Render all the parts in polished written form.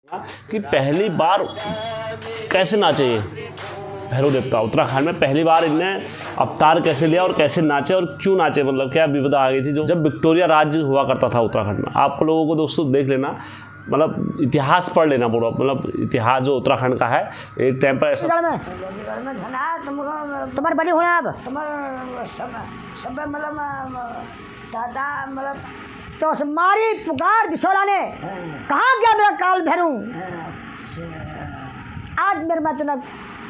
कि पहली बार कैसे नाचे ये भैरव देवता उत्तराखंड में पहली बार इनने अवतार कैसे लिया और कैसे नाचे और क्यों नाचे, मतलब क्या विविधता आ गई थी जो जब विक्टोरिया राज्य हुआ करता था उत्तराखंड में। आप लोगों को दोस्तों देख लेना, मतलब इतिहास पढ़ लेना पूरा, मतलब इतिहास जो उत्तराखंड का है। एक टाइम पर ऐसा तुम्हारे बड़ी हुए अब सब मतलब तो मारी पुकार बिसोला ने कहाँ गया मेरा काल भैरू। आज मेरे मैं तुना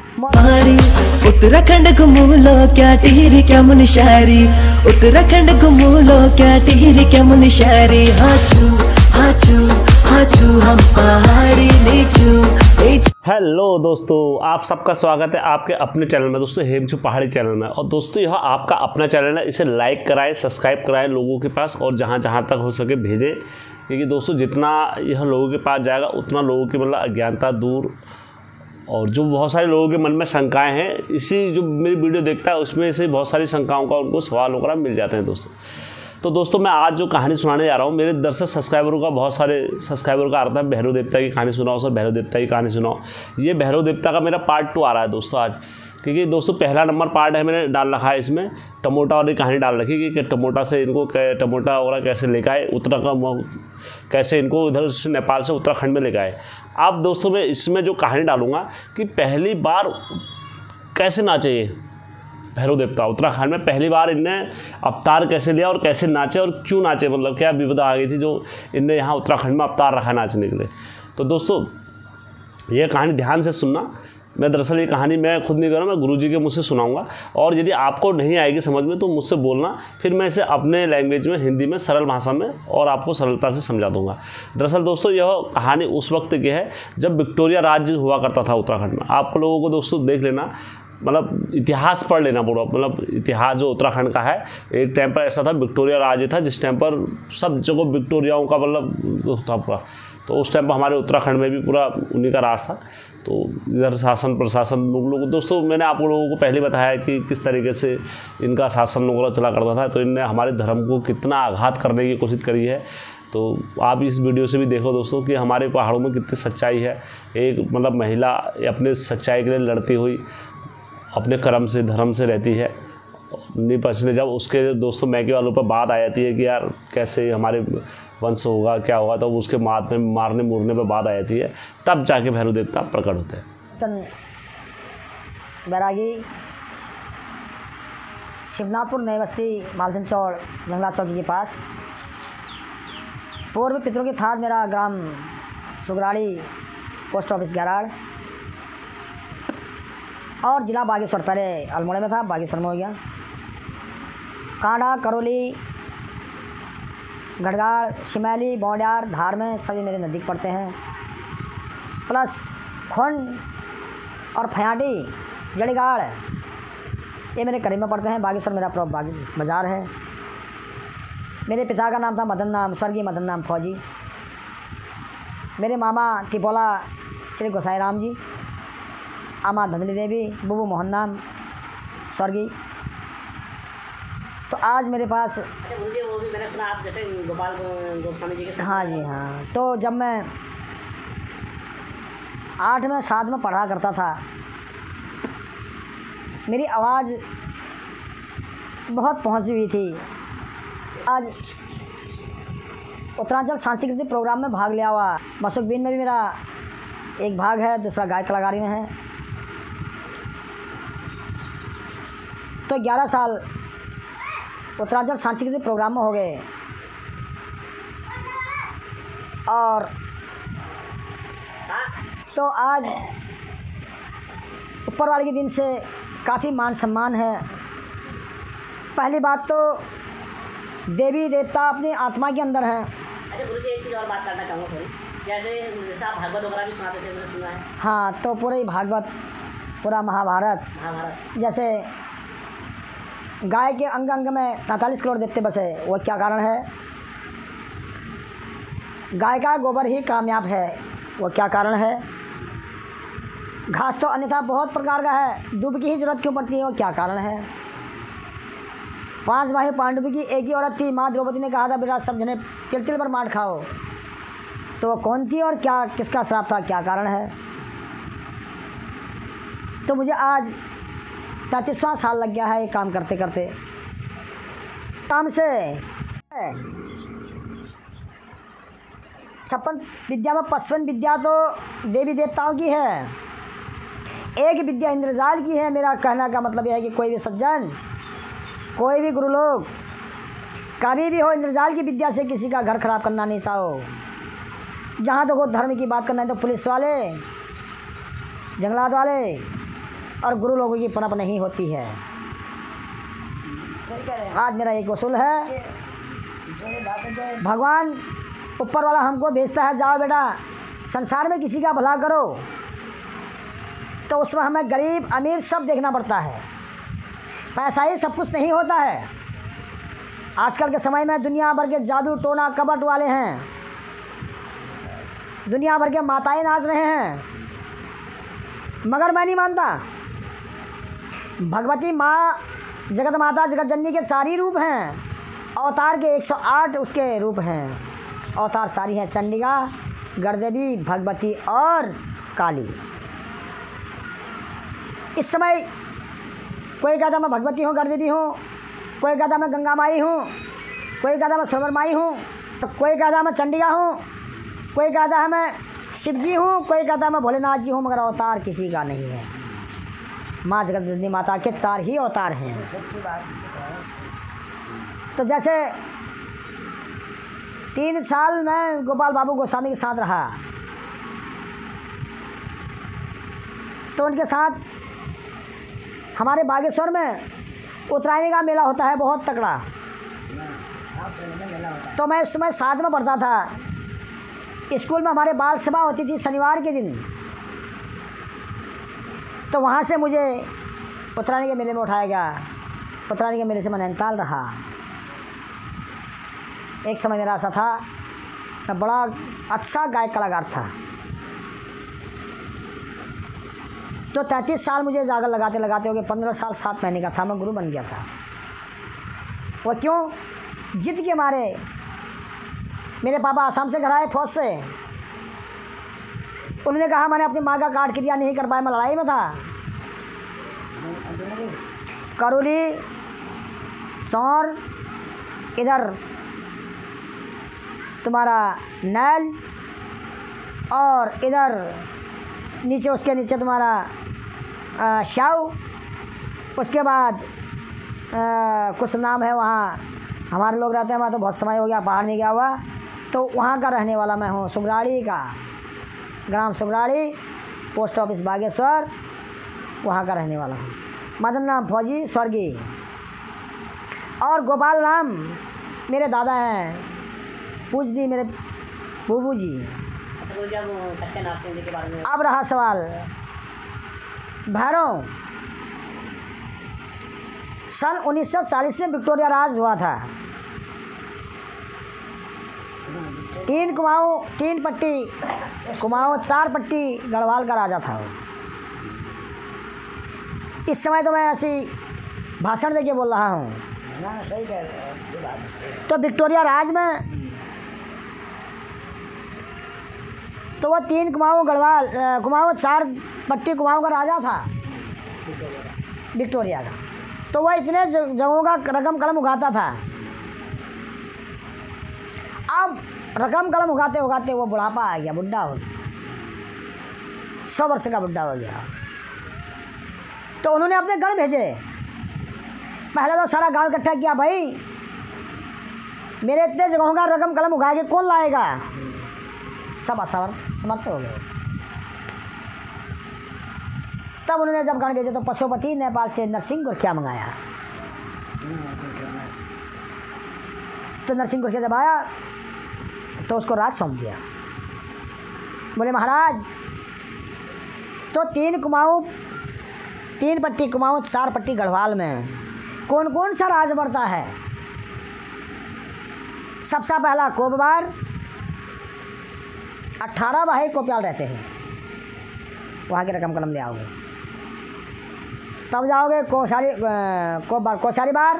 उत्तराखंड घूमूलो क्या टिहरी क्या मुनशारी, उत्तराखंड घूमूलो क्या टिहरी क्या मुनशारी। हाचू हाचू हाचू हम पहाड़ी नीचू। हेलो दोस्तों, आप सबका स्वागत है आपके अपने चैनल में दोस्तों, हेमचू पहाड़ी चैनल में। और दोस्तों यह आपका अपना चैनल है, इसे लाइक कराएं, सब्सक्राइब कराएं लोगों के पास और जहाँ जहाँ तक हो सके भेजें, क्योंकि दोस्तों जितना यह लोगों के पास जाएगा उतना लोगों की मतलब अज्ञानता दूर और जो बहुत सारे लोगों के मन में शंकाएं हैं, इसी जो मेरी वीडियो देखता है उसमें से बहुत सारी शंकाओं का उनको सवाल वगैरह मिल जाते हैं दोस्तों। तो दोस्तों मैं आज जो कहानी सुनाने जा रहा हूँ, मेरे दर्शक सब्सक्राइबरों का बहुत सारे सब्सक्राइबरों का आता है भैरव देवता की कहानी सुनाओ सर, भैरव देवता की कहानी सुनाओ। ये भैरव देवता का मेरा पार्ट 2 आ रहा है दोस्तों आज, क्योंकि दोस्तों पहला नंबर पार्ट है मैंने डाल रखा है इसमें टमोटा वाली कहानी डाल रखी कि टमोटा से इनको टमोटा वगैरह कैसे लेकर आए उत्तराखंड, कैसे इनको उधर से नेपाल से उत्तराखंड में लेकर आए। अब दोस्तों मैं इसमें जो कहानी डालूंगा कि पहली बार कैसे नाचे ये भैरव देवता उत्तराखंड में, पहली बार इनने अवतार कैसे लिया और कैसे नाचे और क्यों नाचे, मतलब क्या विविधता आ गई थी जो इनने यहाँ उत्तराखंड में अवतार रखा नाचने के लिए। तो दोस्तों ये कहानी ध्यान से सुनना। मैं दरअसल ये कहानी मैं खुद नहीं कर रहा, मैं गुरुजी के मुझ से सुनाऊंगा, और यदि आपको नहीं आएगी समझ में तो मुझसे बोलना, फिर मैं इसे अपने लैंग्वेज में हिंदी में सरल भाषा में और आपको सरलता से समझा दूंगा। दरअसल दोस्तों यह कहानी उस वक्त की है जब विक्टोरिया राज्य हुआ करता था उत्तराखंड में। आप लोगों को दोस्तों देख लेना, मतलब इतिहास पढ़ लेना पूरा, मतलब इतिहास जो उत्तराखंड का है। एक टाइम पर ऐसा था विक्टोरिया राज्य था जिस टाइम पर सब जगह विक्टोरियाओं का मतलब था पूरा, तो उस टाइम पर हमारे उत्तराखंड में भी पूरा उन्हीं का राज था। तो इधर शासन प्रशासन मुगलों को दोस्तों मैंने आप लोगों को पहले बताया कि किस तरीके से इनका शासन वगैरह चला करता था, तो इनने हमारे धर्म को कितना आघात करने की कोशिश करी है। तो आप इस वीडियो से भी देखो दोस्तों कि हमारे पहाड़ों में कितनी सच्चाई है। एक मतलब महिला अपने सच्चाई के लिए लड़ती हुई अपने कर्म से धर्म से रहती है, नहीं पछले जब उसके दोस्तों मैके वालों पर बात आ जाती है कि यार कैसे हमारे वंश होगा क्या होगा, तो उसके मारने मुरने पर बात आ जाती है, तब जाके भैरव देवता प्रकट होते हैं। बैरागी शिवनाथपुर नई बस्ती मालसिन चौड़ जंगला चौकी के पास, पूर्व पितरों की थाद मेरा ग्राम सुगराड़ी, पोस्ट ऑफिस गैराड़, और ज़िला बागेश्वर। पहले अल्मोड़े में था, बागेश्वर में हो गया। कांडा, करौली, गढ़गाड़, शिमैली, बौंडियार, धार में सभी मेरे नज़दीक पड़ते हैं। प्लस खुंड और फयाडी, जड़ीगाड़ ये मेरे करीब में पड़ते हैं। बागेश्वर मेरा प्रॉपर बाज़ार है। मेरे पिता का नाम था मदन नाम, स्वर्गीय मदन नाम फौजी। मेरे मामा टिपोला श्री गोसाई राम जी, आमा धंधली देवी, बुबू मोहन नाम स्वर्गीय। तो आज मेरे पास अच्छा गुरुजी वो भी मैंने सुना आप जैसे गोपाल गोस्वामी जी के। हाँ जी हाँ। तो जब मैं 8 में 7 में पढ़ा करता था, मेरी आवाज़ बहुत पहुंची हुई थी। आज उत्तरांचल सांस्कृतिक प्रोग्राम में भाग लिया हुआ, मशूकबीन में भी मेरा एक भाग है, दूसरा गायक कलाकारी में है। तो 11 साल उत्तरांचल सांस्कृतिक प्रोग्राम में हो गए, और तो आज ऊपर वाले के दिन से काफ़ी मान सम्मान है। पहली बात तो देवी देवता अपनी आत्मा के अंदर हैं। अच्छा गुरुजी एक चीज़ और बात करना चाहूँगा थोड़ी, जैसे आप भागवत वगैरह भी सुनाते थे, मैंने सुना है। हाँ, तो पूरे भागवत, पूरा महाभारत, जैसे गाय के अंग अंग में 43 करोड़ देवते बसे, वो क्या कारण है? गाय का गोबर ही कामयाब है, वो क्या कारण है? घास तो अन्यथा बहुत प्रकार का है, दूब की ही जरूरत क्यों पड़ती है, वो क्या कारण है? 5 भाई पांडु की एक ही औरत थी, माँ द्रौपदी ने कहा था बेटा सब जने तिल तिल पर मार खाओ, तो वो कौन थी और क्या, किसका श्राप था, क्या कारण है। तो मुझे आज 33वां साल लग गया है ये काम करते करते। काम से 56 विद्या में 55 विद्या तो देवी देवताओं की है, एक विद्या इंद्रजाल की है। मेरा कहने का मतलब यह है कि कोई भी सज्जन, कोई भी गुरु लोग कभी भी हो, इंद्रजाल की विद्या से किसी का घर खराब करना नहीं चाहो। जहाँ देखो धर्म की बात करना है तो पुलिस वाले, जंगलात वाले और गुरु लोगों की पनप नहीं होती है। आज मेरा एक वसूल है, भगवान ऊपर वाला हमको भेजता है, जाओ बेटा संसार में किसी का भला करो। तो उसमें हमें गरीब अमीर सब देखना पड़ता है, पैसा ही सब कुछ नहीं होता है। आजकल के समय में दुनिया भर के जादू टोना कपट वाले हैं, दुनिया भर के माताएं नाच रहे हैं, मगर मैं नहीं मानता। भगवती माँ, जगत माता, जगत जननी के सारी रूप हैं, अवतार के 108 उसके रूप हैं। अवतार सारी हैं, चंडिका, गणदेवी, भगवती और काली। इस समय कोई कहता मैं भगवती हूँ, गणदेवी हूँ, कोई कहता मैं गंगा माई हूँ, कोई कहता मैं सरवर माई हूँ, तो कोई कहता मैं चंडिका हूँ, कोई कहता है मैं शिव जी हूँ, कोई कहता मैं भोलेनाथ जी हूँ, मगर अवतार किसी का नहीं है। माँ जगत जननी माता के 4 ही अवतार हैं। तो जैसे 3 साल मैं गोपाल बाबू गोस्वामी के साथ रहा, तो उनके साथ हमारे बागेश्वर में उत्तरायणी का मेला होता है, बहुत तगड़ा। तो मैं उस समय 7 में पढ़ता था। स्कूल में हमारे बाल सभा होती थी शनिवार के दिन, तो वहाँ से मुझे उत्तरायणी के मेले में उठाया गया। उत्तरायणी के मेले से मैं नैनीताल रहा। एक समय मेरा ऐसा था, मैं बड़ा अच्छा गायक कलाकार था। तो 33 साल मुझे जागर लगाते लगाते हो गए, 15 साल 7 महीने का था, मैं गुरु बन गया था। वो क्यों? जिद के मारे। मेरे पापा आसाम से घर आए फौज से, उन्होंने कहा मैंने अपनी माँ का कार्ड क्रिया नहीं कर पाया, मैं लड़ाई में था। करौली, सौर, इधर तुम्हारा नैल, और इधर नीचे, उसके नीचे तुम्हारा शाव, उसके बाद कुछ नाम है वहाँ हमारे लोग रहते हैं। वहाँ तो बहुत समय हो गया, बाहर नहीं गया हुआ। तो वहाँ का रहने वाला मैं हूँ, सुगराड़ी का, ग्राम सुगराड़ी, पोस्ट ऑफिस बागेश्वर, वहाँ का रहने वाला हूँ। मदन नाम फौजी स्वर्गीय, और गोपाल नाम मेरे दादा हैं, पूजनी मेरे बूबू जी। अच्छा गुरु जी, अब कच्चे नारसिंह जी के बारे में अब रहा सवाल भैरव। सन 1940 में विक्टोरिया राज हुआ था। 3 कुमाऊँ, 3 पट्टी कुमाऊँ, 4 पट्टी गढ़वाल का राजा था वो। इस समय तो मैं ऐसी भाषण देके बोल रहा हूँ। सही कह रहे हैं। तो विक्टोरिया राज में तो वो 3 कुमाऊँ गढ़वाल, कुमाऊँ 4 पट्टी कुमाऊँ का राजा था विक्टोरिया का। तो वह इतने जगहों का रकम कलम उगाता था। अब रकम कलम उगाते उगाते वो बुढ़ापा आ गया, बुढ़ा हो गया, 100 वर्ष का बुढ़ा हो गया। तो उन्होंने अपने गढ़ भेजे। पहले तो सारा गांव इकट्ठा किया, भाई मेरे इतने जगहों का रकम कलम उगा के कौन लाएगा। सब समर्थ हो गए। तब उन्होंने जब गण भेजे तो पशुपति नेपाल से नरसिंह गुरखिया मंगाया। तो नरसिंह गुरखिया जब आया तो उसको राज सौंप दिया। बोले महाराज, तो 3 कुमाऊँ, 3 पट्टी कुमाऊँ, 4 पट्टी गढ़वाल में कौन कौन सा राज बढ़ता है। सबसे पहला कोबबार, 18 भाई कोप्याल रहते हैं, वहाँ की रकम कलम ले आओगे। तब जाओगे कोसारी बार,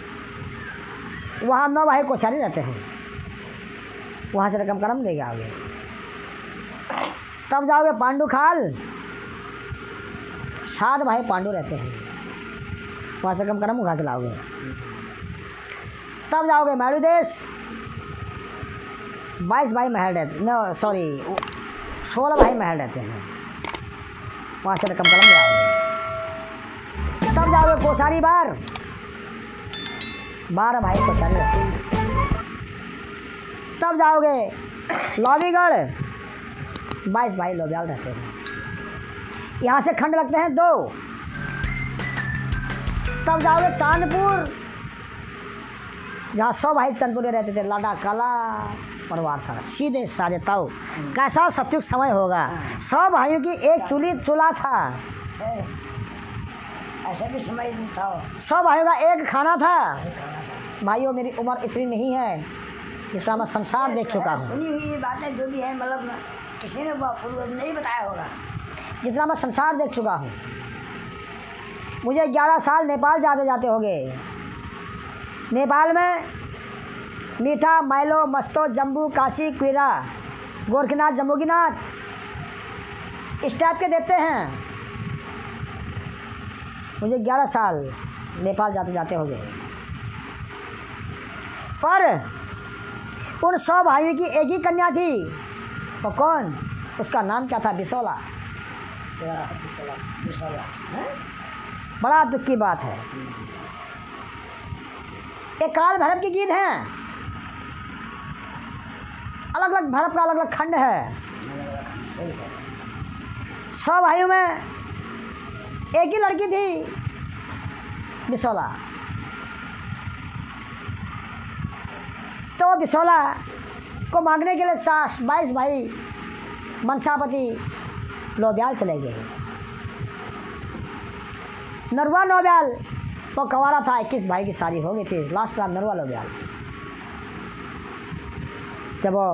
वहाँ 9 भाई कोसारी रहते हैं, वहाँ से रकम कलम ले आओगे। तब जाओगे पांडु खाल, 7 भाई पांडु रहते हैं, वहाँ से कम करम उठा के लाओगे। तब जाओगे मैरू देश, 22 भाई महल रहते, नो सॉरी 16 भाई महल रहते हैं, वहाँ से रकम कलम ले आओगे। तब जाओगे कोसारी बार, 12 भाई कोसारी रहते हैं। तब जाओगे लॉबीगढ़, 22 भाई लोबियाल रहते हैं, यहाँ से खंड लगते हैं 2। तब जाओगे चांदपुर, जहाँ 100 भाई चांदपुर रहते थे, लाडा काला परिवार था, सीधे साधे ताऊ। कैसा सत्युग समय होगा, 100 भाइयों की एक चूल्हा था, ऐसा भी समय था। 100 भाइयों का एक खाना था। भाइयों मेरी उम्र इतनी नहीं है जितना मैं संसार देख चुका हूँ, सुनी हुई बातें जो भी है, मतलब किसी ने पूर्वज नहीं बताया होगा, जितना मैं संसार देख चुका हूँ। मुझे 11 साल नेपाल जाते जाते हो गए। नेपाल में मीठा, मैलो, मस्तो, जम्बू, काशी, क्वीरा, गोरखनाथ, जम्बूकीनाथ इस टाइप के देते हैं। मुझे 11 साल नेपाल जाते जाते हो गए। पर उन 100 भाइयों की एक ही कन्या थी, वो कौन? उसका नाम क्या था? बिसोला। बड़ा दुख की बात है। एक काल भैरव की गीत है, अलग अलग भैरव का अलग अलग खंड है। 100 भाइयों में एक ही लड़की थी, बिसोला। तो बिसोला को मांगने के लिए 22 भाई मनसापति लोब्याल चले गए। नरवा लोब्याल वो कवारा था, 21 भाई की शादी हो गई थी, लास्ट नाम नरवा लोब्याल। जब वो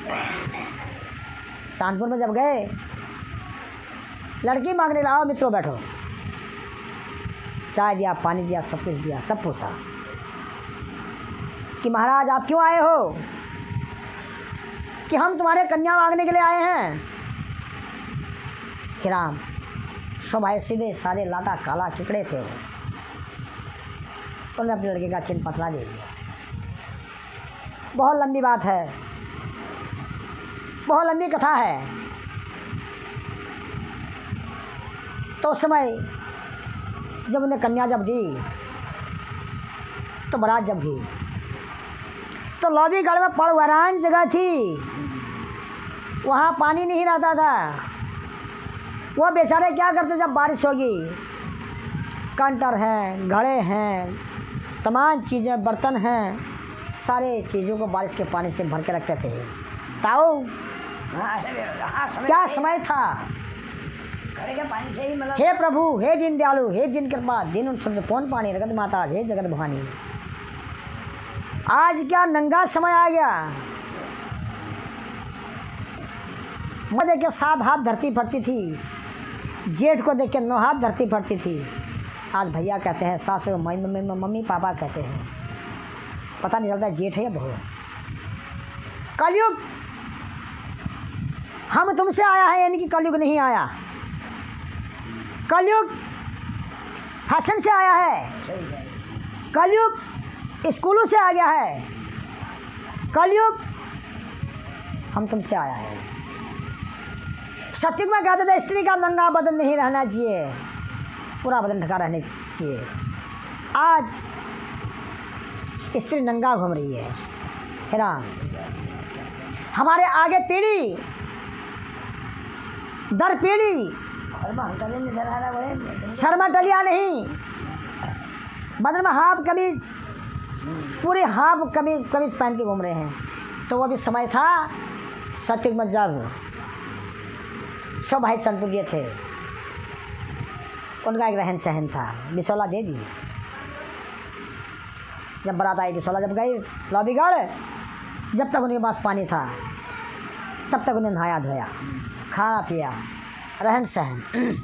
चांदपुर में जब गए, लड़की मांगने लाओ मित्रों बैठो, चाय दिया, पानी दिया, सब कुछ दिया। तब पूछा कि महाराज आप क्यों आए हो? कि हम तुम्हारे कन्या मांगने के लिए आए हैं। कि राम 100 भाई सीधे साधे लाटा काला किकड़े थे। उन्होंने अपने लड़के का चिन्ह पतला दे दिया। बहुत लंबी बात है, बहुत लंबी कथा है। तो उस समय जब उन्हें कन्या जब दी, तो बारात जब हुई, तो लॉबीगढ़ में पड़वरान जगह थी, वहाँ पानी नहीं रहता था। वो बेचारे क्या करते जब बारिश होगी, कंटर हैं, घड़े हैं, तमाम चीज़ें, बर्तन हैं, सारे चीज़ों को बारिश के पानी से भर के रखते थे। ताऊ क्या समय था। घड़े के पानी से ही मतलब हे प्रभु, हे दीन दयालु, हे दीन कृपा, दीन उन सबसे कौन पानी, जगत माता, हे जगत भवानी। आज क्या नंगा समय आ गया। मैं देख के 7 हाथ धरती फटती थी, जेठ को देख के 9 हाथ धरती फटती थी। आज भैया कहते हैं, सास मम्मी पापा कहते हैं, पता नहीं चलता जेठ है या बहू। कलयुग हम तुमसे आया है, यानी कि कलयुग नहीं आया। कलयुग फैशन से आया है, कलयुग स्कूलों से आ गया है, कलयुग हम तुमसे आया है। सत्युग में कहते थे स्त्री का नंगा बदन नहीं रहना चाहिए, पूरा बदन ढका रहना चाहिए। आज स्त्री नंगा घूम रही है ना। हमारे आगे पीढ़ी दर पीढ़ी शर्मा टलिया नहीं, बदन में हाफ कमीज, पूरे हाफ कमीज पहन के घूम रहे हैं। तो वो भी समय था सत्युग में जब 100 भाई चंदपुर थे, उनका एक रहन सहन था। बिसौला दे दी। जब बारात आई, बिसौला जब गई लॉबीगढ़, जब तक उनके पास पानी था तब तक उन्हें नहाया धोया, खाना पिया, रहन सहन।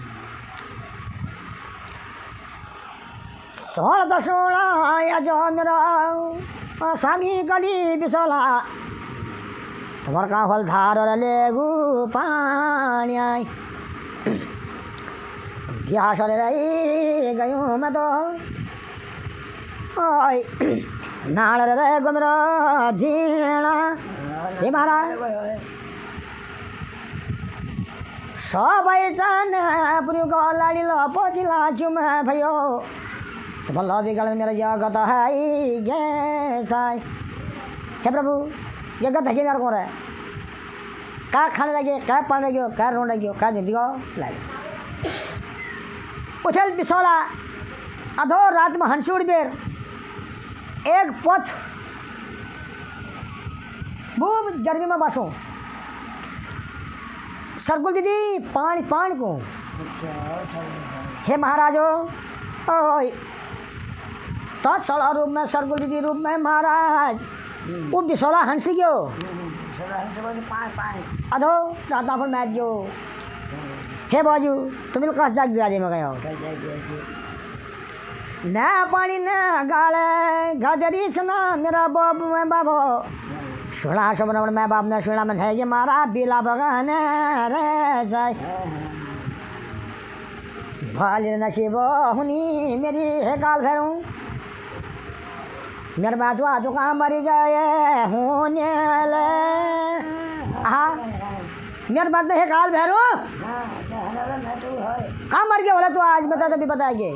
सोल दसोड़ा या जो मेरा स्वामी गली बिसौला, तुम्हार का फल धार ले गु पानी आई ब्याह सरे रही गयूँ मैं तो ओय नाल रे गुमरा झीणा हे महाराज सबै जाने पुरु गलाडी लपतिला जुम भयो तुम लबिगल मेरो जगत है गे साई हे प्रभु जगत है मेरे को रे का खाने लगे का पाने लगे का रोने लगे का जिंदगी लागे उठल बिसोला अधो रात में हंसूड़ बेर एक पथ खूब गर्मी में बसो सरकुल दीदी पानी पानी को हे महाराजो ओय तो सड़ा रूप में सरकुल दीदी रूप में महाराज वो बिसोला हंसी गयो अधो राता पर मैच गयो हे बाजू तुम कस जाग दिया जी में गयो न पानी न गाले गदरी सना मेरा बाप में बाबो सुना शबन मैं बाप ने सुना मन है ये मारा बिला बगान रे जाय भाली नसीब हुनी मेरी है काल फेरूं मेरे बात हुआ तो कहाँ मरी गए होने ले हाँ मेरे बात में है काल भैरू कहाँ मर गया बोला तू आज बता तभी बताएंगे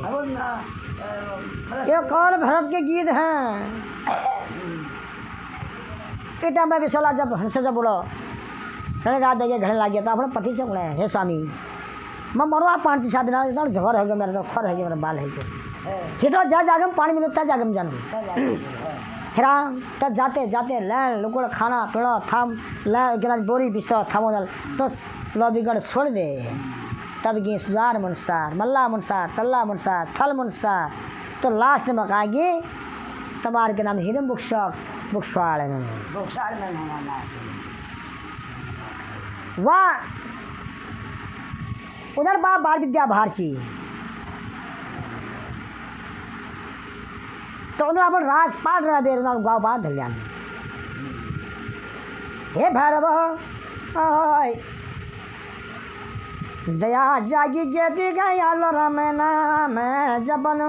ये कौन भरत के गीत हैं इटा में भी सोला जब हंसे जब बोलो चले रात देखे घड़े लग गया तो अपने पति से बोले हे स्वामी मैं मरवा पानी साथ ना इतना झगड़ है मेरे तो खर है मेरा बाल है हिटो जा जागम पानी मिलो तब जागम जानू हेरा तब जाते जाते लैन लुकड़ खाना पीना थाम लैन बोरी बिस्तर थामो तो लॉबीगढ़ छोड़ दे तब गए सुजार मुनसार मल्ला मुनसार तल्ला मुनसार थल मुनसार तो लास्ट में कहेंगे तुम्हारे के नाम हिरम बुक स्वाड़ में वहाँ उधर बाल विद्या भारची तो उन्होंने अपन राजपाट रहा बेर उन्होंने गाँव बाहर धल्यान हे भैरव ओय दया जागी गेटी गया रमना मैं जबन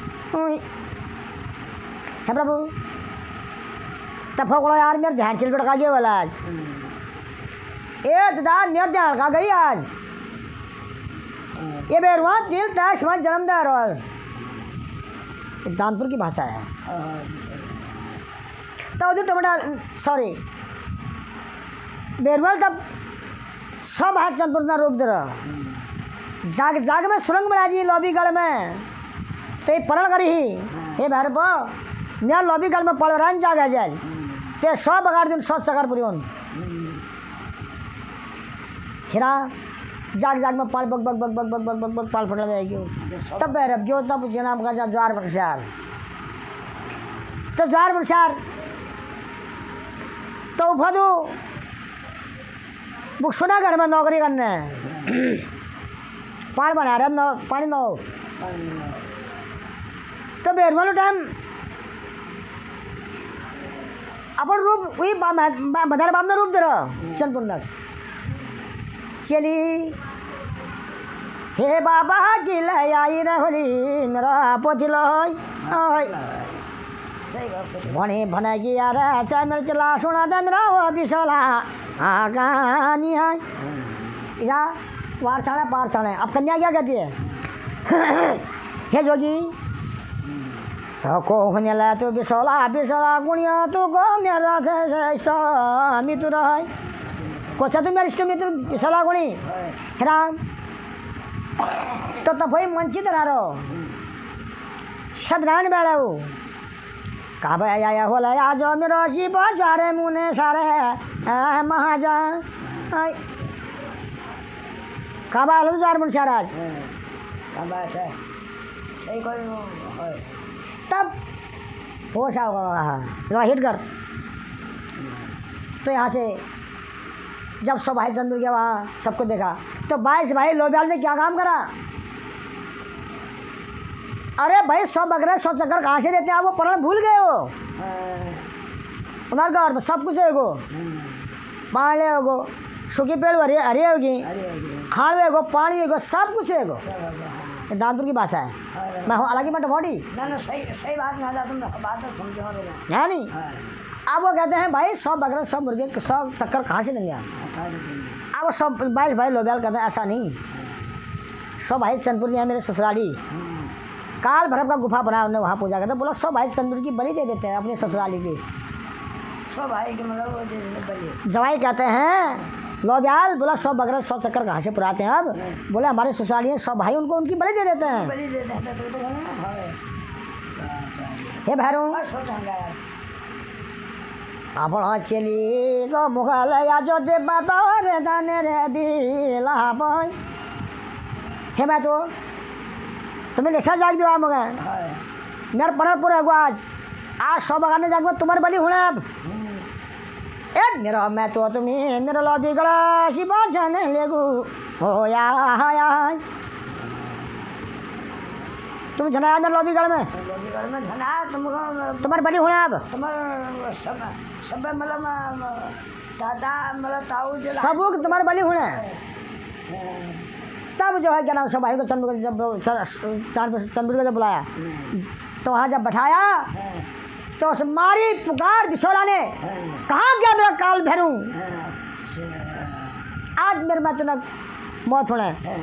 हे प्रभु तब फोकड़ो यार मेरे ध्यान चिल पड़का गया वाला आज दादा मेरे ध्यान का गई आज ये बेरुआ दिल टैक्स में जन्मदार और दानपुर की भाषा है तो उधर टमाटर सॉरी बेरवाल तब सब हाथ संपूर्ण रूप दे रहा जाग जाग में सुरंग बना दी लॉबीगढ़ में तो ये परण करी ही हे भैरव मैं लॉबीगढ़ में पड़ रहा जाग जाए ते सौ बगाड़ दिन सौ सकार पूरी उन हिरा जाग जाग में पाल बग बग बग बग बग बग बग बग पाल फटला जाएगी तब भैरव क्यों तब जनाब का ज्वार बख्शार तो ज्वार बख्शार तो फदू बुक सुना घर में नौकरी करने पानी बना रहे पानी नो तो बेरवालो टाइम अपन रूप वही बधार बाप ने रूप दे रहा चंदपुर नक चली हे बाबा की लाई रहोली मेरा पोथिल भणे भनेगी यार चाहे मेरे चला सुना दे मेरा वो बिसला कहानी है या वार छाड़े पार छाड़े अब कन्या क्या कहती है हे जोगी को होने ला तो बिसला बिसला गुणिया तो गो मेरा मित्र है कोसा तो मेरा इष्ट मित्र बिसला गुणी राम तो तब वही वंचित रहो सदरान बैठा हो कहाँ भाई आया हो लाया जो मेरा शिव सारे मुने सारे महाजा कहाँ भाई लो जार मुन साराज तब हो सा होगा हिट कर तो यहाँ से जब सब भाई चंदू गया वहाँ सबको देखा तो 22 भाई लोबियाल ने क्या काम करा अरे भाई 100 बकरे 100 चक्कर कहाँ से देते हैं वो परण भूल गए हो उधर घर में सब कुछ है को पाले होगो सूखी पेड़ हरे हरे होगी अरे खाण होगो पानी होगो सब कुछ होगो ये दानपुर की भाषा है मैं हूँ अलग ही मत मोटी ना ना सही सही बात ना जा तुम बात तो समझो रे ना है नहीं अब वो कहते हैं भाई 100 बकरे 100 मुर्गे 100 चक्कर कहाँ से देंगे आप हटा देंगे अब वो 100 22 भाई लोबियाल कहते हैं ऐसा नहीं 100 भाई चंदपुर है मेरे ससुराली काल भैरव का गुफा बनाया उन्होंने वहाँ पूजा करते बोला 100 भाई चंदपुर की बलि दे देते हैं अपने ससुराली की सब भाई के मतलब वो दे देंगे बलि जवाई कहते हैं लोबियाल बोला 100 बकरे 100 चक्कर कहाँ से पुराते हैं अब बोले हमारे ससुराली हैं 100 भाई उनको उनकी बलि दे देते हैं बलि दे देते हैं तो है हे भैरव और सोचेंगे यार आपण चली गो मुगलया जो दे बतौर दाने रे बिला भाई हे मैं तो तुम्हें लेसा जाग दिया मगे मेरे परपुर है आज 100 बगाने जागो तुम्हारे बलि होना अब ए मेरा मैं तो तुम्हें मेरा लौदी गला शिवा जाने लेगो हो या तुम जना मेरे लौदी गढ़ में घर में धना तुमको तुम्हारे बलि होना अब तुम्हारा सब सब मतलब चाचा मतलब ताऊ जो सब तुम्हारे बलि होना है तब जो है क्या नाम सब भाई को चंद्र को जब बुलाया तो वहाँ जब बैठाया तो उस मारी पुकार बिशोला ने कहाँ गया मेरा काल भैरू आज मेरे में तुमने मौत होना है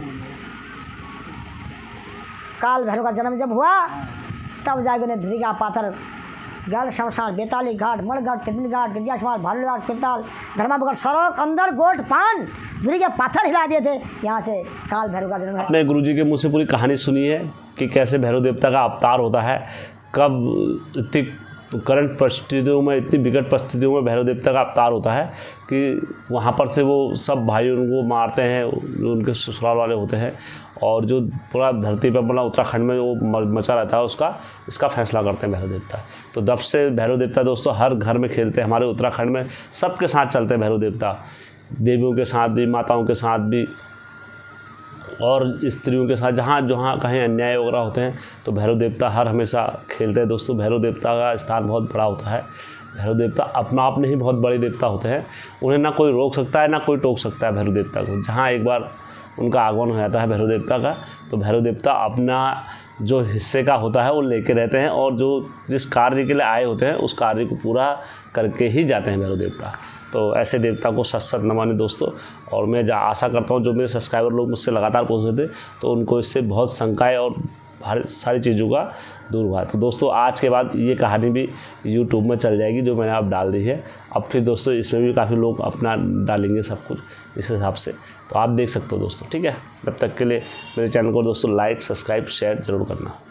काल भैरू का जन्म जब हुआ तब जाके उन्हें धुरिका पाथर गल शमशान बेताली घाट मड़घाट कितनी घाट गिरजासवाल भालू घाट किरताल धर्माबगढ़ सड़क अंदर गोट पान धुरी के पाथर हिला दिए थे यहाँ से काल भैरव का जन्म है। अपने गुरुजी के मुँह से पूरी कहानी सुनी है कि कैसे भैरव देवता का अवतार होता है, कब इतनी करंट परिस्थितियों में इतनी विकट परिस्थितियों में भैरव देवता का अवतार होता है कि वहाँ पर से वो सब भाई उनको मारते हैं जो उनके ससुराल वाले होते हैं और जो पूरा धरती पर बना उत्तराखंड में वो मचा रहता है उसका इसका फैसला करते हैं भैरव देवता। तो तब से भैरव देवता दोस्तों हर घर में खेलते हैं, हमारे उत्तराखंड में सबके साथ चलते हैं भैरव देवता, देवियों के साथ भी माताओं के साथ भी और स्त्रियों के साथ जहाँ जहाँ कहीं अन्याय वगैरह होते हैं तो भैरव देवता हर हमेशा खेलते हैं दोस्तों। भैरव देवता का स्थान बहुत बड़ा होता है, भैरव देवता अपना आप में ही बहुत बड़े देवता होते हैं, उन्हें ना कोई रोक सकता है ना कोई टोक सकता है भैरव देवता को। जहाँ एक बार उनका आगमन हो जाता है भैरव देवता का तो भैरव देवता अपना जो हिस्से का होता है वो लेके रहते हैं और जो जिस कार्य के लिए आए होते हैं उस कार्य को पूरा करके ही जाते हैं भैरव देवता। तो ऐसे देवता को सत सत नमाने दोस्तों। और मैं आशा करता हूँ जो मेरे सब्सक्राइबर लोग मुझसे लगातार पूछ रहे थे तो उनको इससे बहुत शंकाएँ और सारी चीज़ों का दूर हुआ। तो दोस्तों आज के बाद ये कहानी भी यूट्यूब में चल जाएगी जो मैंने अब डाल दी है। अब फिर दोस्तों इसमें भी काफ़ी लोग अपना डालेंगे सब कुछ इस हिसाब से, तो आप देख सकते हो दोस्तों। ठीक है, तब तक के लिए मेरे चैनल को दोस्तों लाइक सब्सक्राइब शेयर ज़रूर करना।